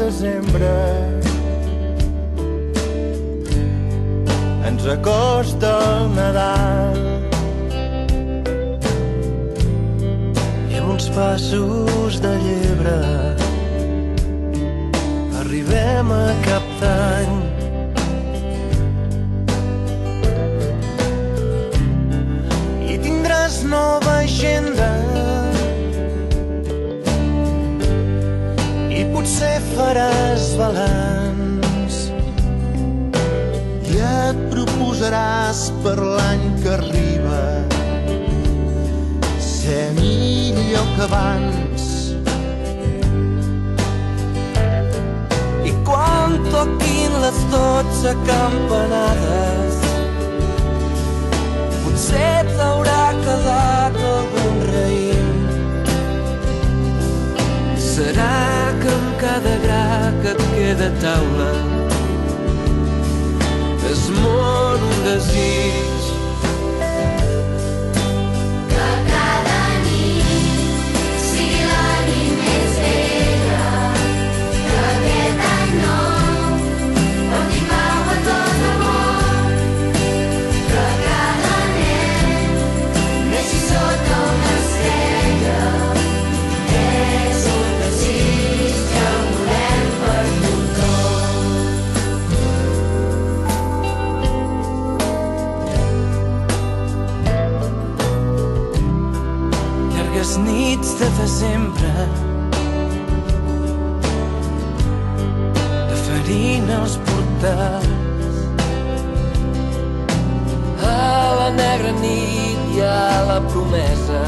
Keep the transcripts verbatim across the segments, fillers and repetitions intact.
desembre ens acosta el Nadal i amb uns passos de llebre arribem a cap d'any. I tindràs nova agenda i potser faràs balanç i et proposaràs per l'any que arriba ser millor que abans. I quan toquin les dotze campanades potser t'haurà quedat algun raïm. Serà que amb cada gra que et queda a taula es mor un desig. Que cada nit sigui la nit més bella, que aquest any nou porti pau a tot el món, que cada nen neixi sota una estrella. És un desig que el volem per tothom. Llargues nits de desembre de farina als portals, a la negra nit hi ha la promesa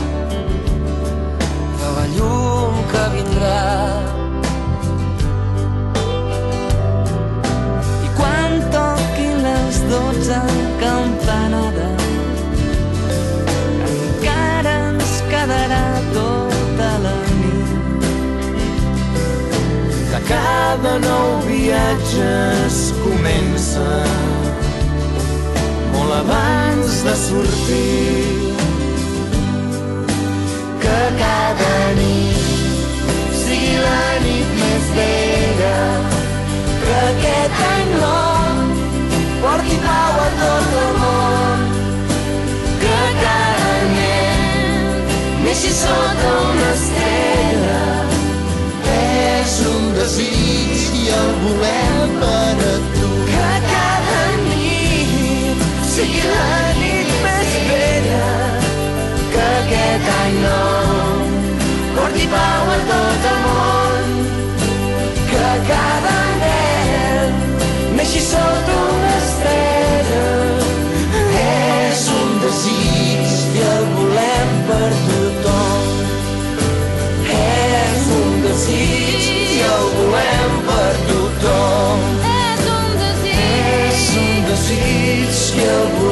de la llum que vindrà. I quan toquin les dotze campanades encara ens quedarà tota la nit. Que cada nou viatge es comença molt abans de sortir. Que cada nit sigui la nit més bella, que aquest any nou porti pau a tot el món, que cada nen neixi sota una estrella. És un desig i el volem per a tu. Que cada nit sigui la nit més bella, que aquest any nou porti pau a tot el món, que cada nen neixi sota una estrella. És un desig i el volem per tothom. És un desig i el volem per tothom. És un desig, És un desig i el volem